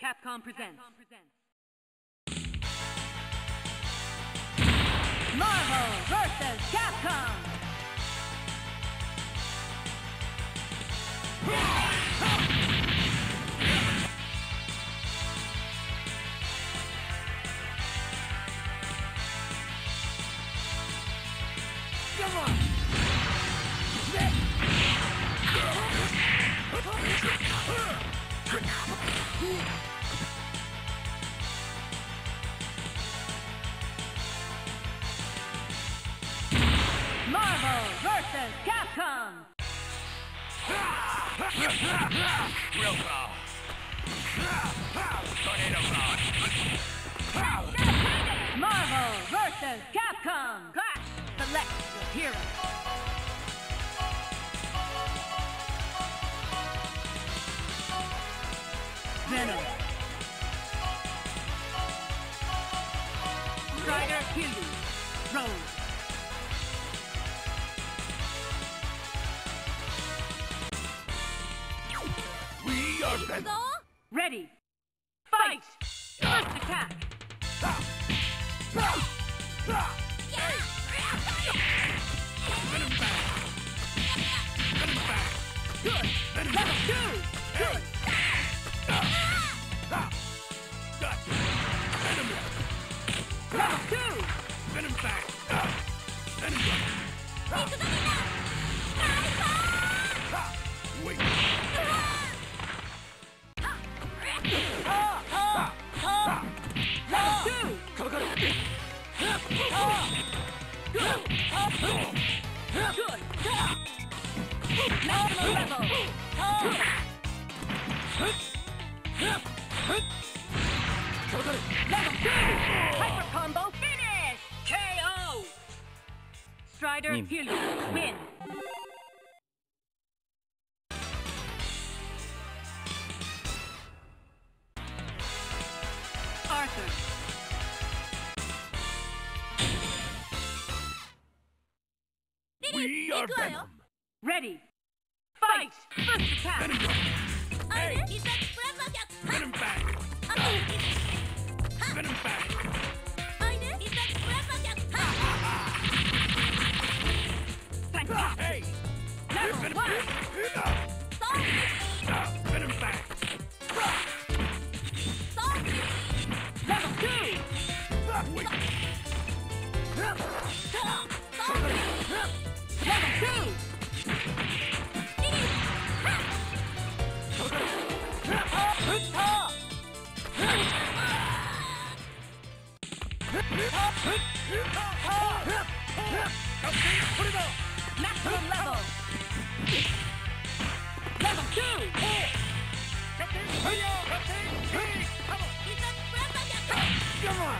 Capcom presents Marvel vs. Capcom! Come on! Marvel vs. Capcom! Real power. Tornado power. Marvel vs. Capcom! Clash! Select your hero. Venom. Strider Kiryu. Rose. We are Venom. Ready. Fight! First attack! Venom back. Venom back. Good! Venom Level back. 2! Good! Gotcha. Venom back. Level 2! Venom back. Venom back. Wait. Level 2! Good! Maximum level! Level 2! Hyper combo finish! KO! Strider Kiryu win! Arthur. We are Venom. Ready. Fight! First attack! Venom back. Hey. Venom back. Venom back. Fantastic! Hey. Level Venom 1! Venom back. Level 2! Wait. Level 2! Maximum level! Level 2! Come on.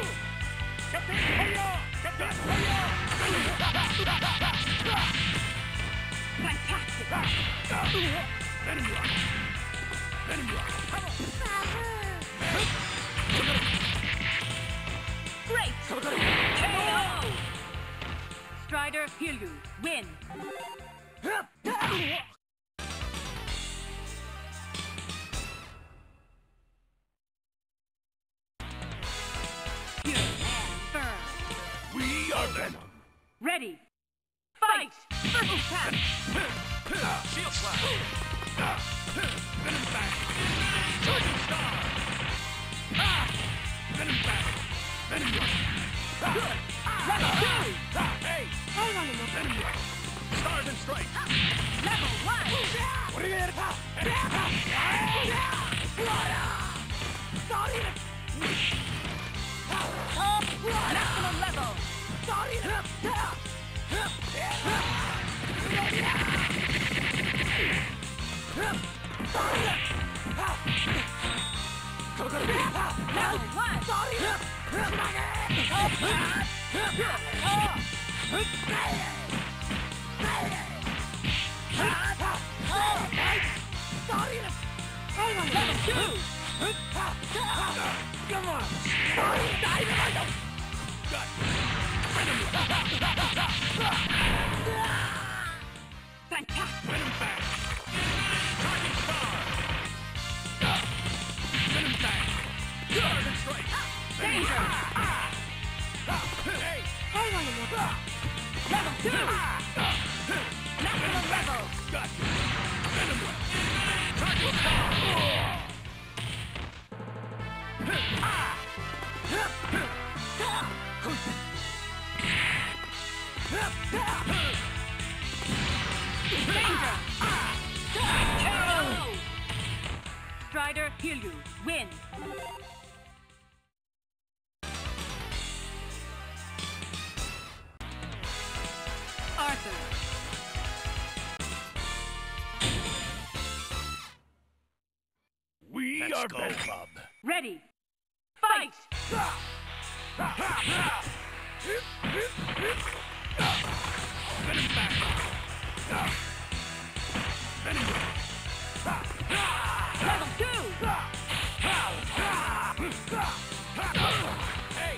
Fantastic! Venom rock. Venom rock. Great! KO! Strider Kiryu win! Pure and firm. We are Venom. Ready! Fight! First attack! Shield slash. Venom back. Charging star. Venom back. Venom rock. Good! Level 2! Hey. Venom rock. Stars and strike. Level 1! Maximum level! Level 1! Come on. Fantastic! Venom back. Charging star. Venom Danger! Level 2! Maximum level! Danger! Strider Hiryu, win! Arthur. Let's are go, better. Bub. Ready! Fight! Venom back. Venom. Level 2! Hey.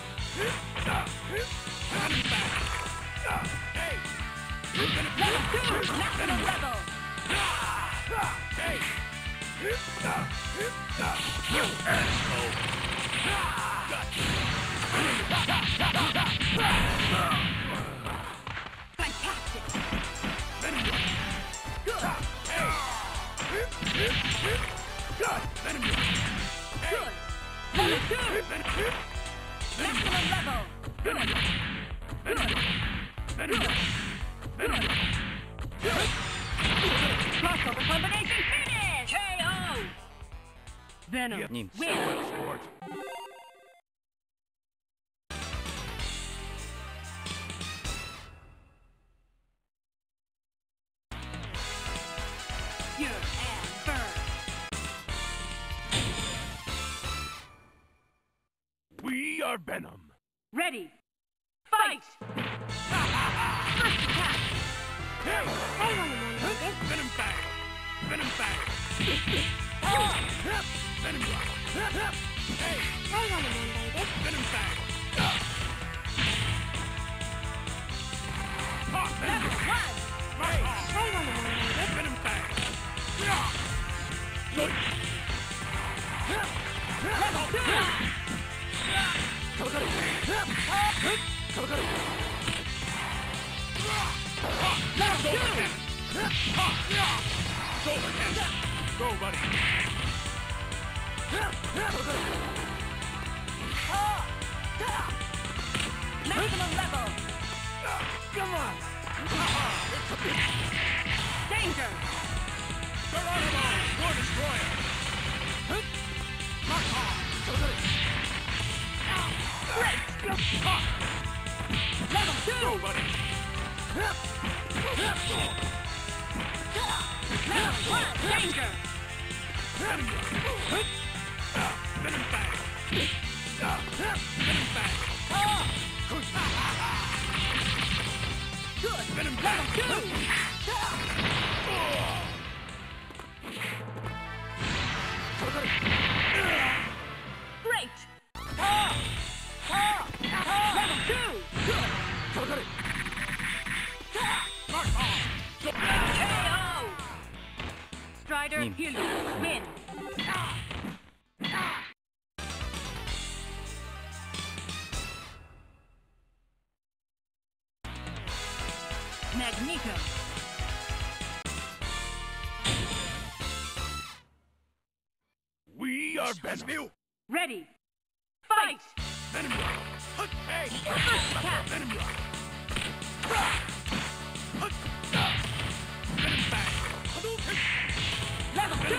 Venom back. Hey. Level 2! Maximum level! Hey. Fantastic! Venom. Good! Venom. Good! Level 2! Maximum level! Good! Venom. Venom. Crossover combination finish! KO! Venom, Nim. win! Sport. Pure and burn! We are Venom. Ready! Fight! First attack! Hey. Venom back. Venom back. Venom. Hey. Venom back. Level 1! Hey. Venom back. Level 2! Level 2! Go, buddy. Maximum level! Come on. Danger! Geronimo, War Destroyer. Great! Level 2! Go, buddy. Level 1! Danger! Venom back. Venom back. Good! Venom Level back. 2! Great! Level 2! Good! KO! Strider Nim. Hiryu, win! Magneto! We are Venom. Ready! Fight! Venom. Hey. First attack! Venom. Venom back. Level 2!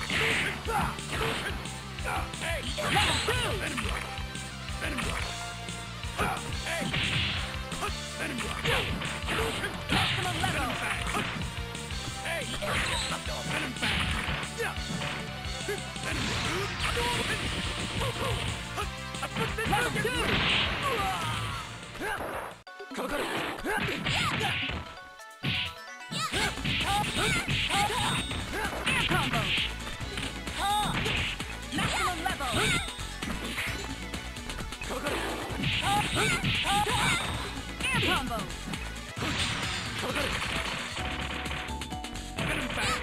Hey. Level 2! Venom. Venom. Hey. Venom. Maximum level! Hey. Venom back. Level 2! Air combo! Maximum level! Air combo! Venom back.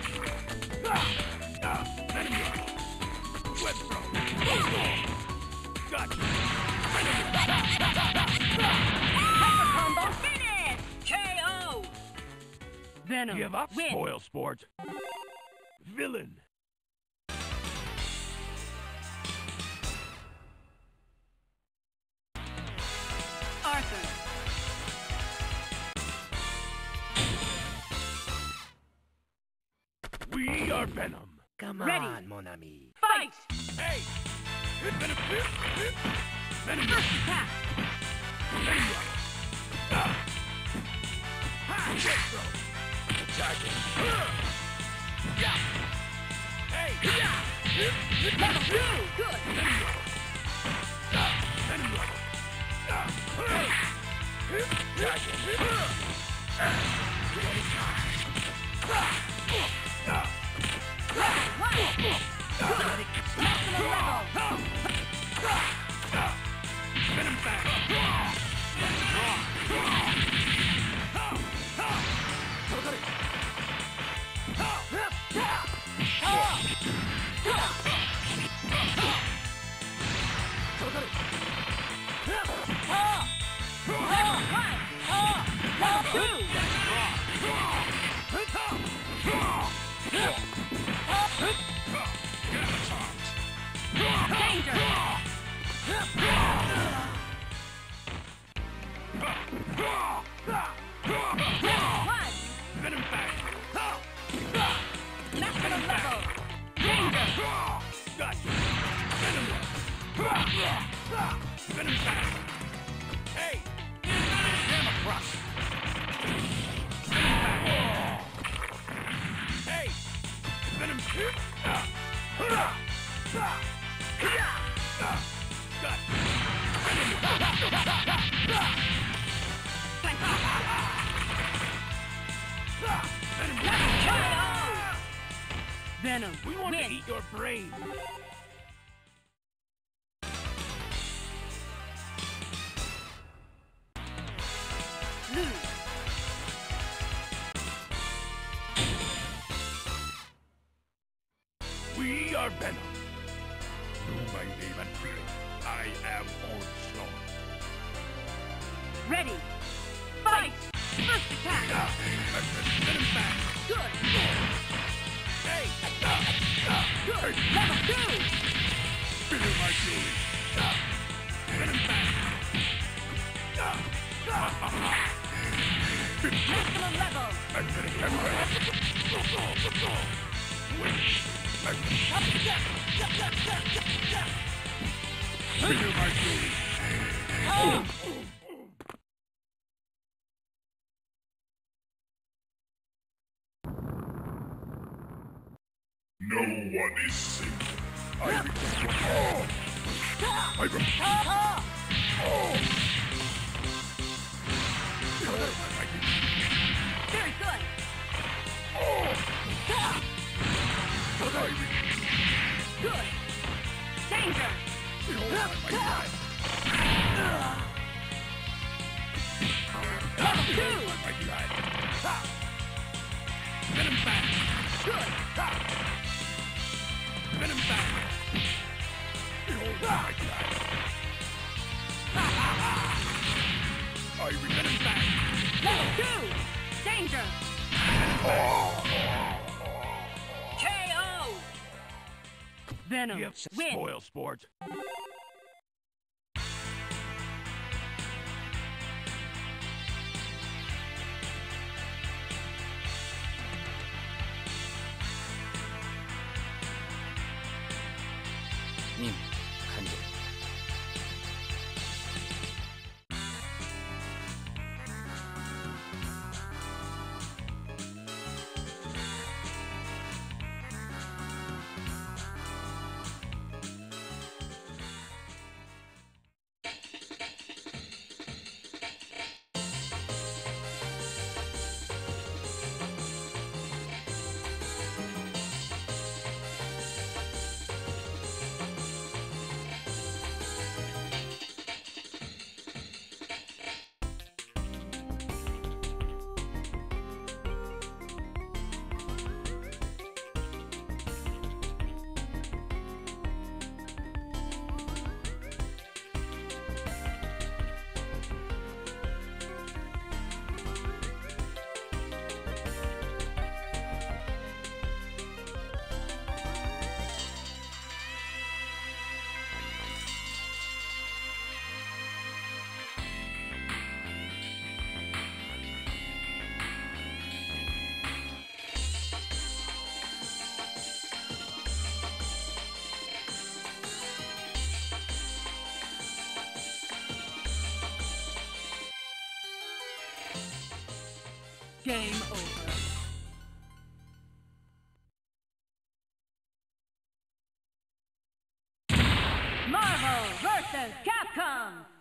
Venom. Web throw. Gotcha. Venom. Give up, Win. spoil sport. Villain. Arthur. We are Venom. Come Ready. on, mon ami. Fight! Hey! Venom! Venom! First attack! Venom! Ha! Retro! Attacking! Yeah! Hey! Yeah! Level 2! Good! Venom! Hey! Attacking! Level 1! Good! Maximum level! Venom back! Level 1! Level 2! Danger! Level 1! Venom back! Maximum level! Danger! Gotcha! Venom! Venom back! Hey! Hammer crush! Venom back! Hey! Venom! Venom, We want win. to eat your brain! Lose. We are Venom. Know my name and feeling. I am Onslaught. Ready. Fight! First attack! Venom back! Good! Hey! Good! Level 2! Feel my feeling. Venom back! Maximum level! Feel my feeling. No one is safe. I Very good! Good! Danger! Level 2! Venom back! Good! Venom back! Behold my God! I venom back! Level 2! Danger! KO! Venom, Gifts win! spoil sport. 님, 간절. Game over. Marvel vs. Capcom.